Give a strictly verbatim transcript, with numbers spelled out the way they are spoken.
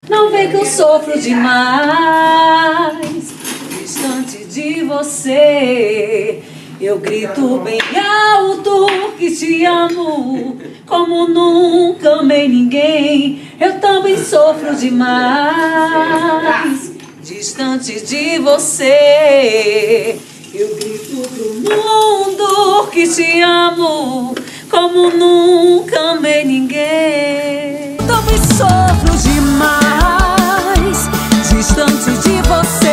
Não vem que eu sofro demais, distante de você. Eu grito bem alto que te amo, como nunca amei ninguém. Eu também sofro demais, distante de você. Eu grito pro mundo que te amo, como nunca amei ninguém. Também sofro demais, distante de você.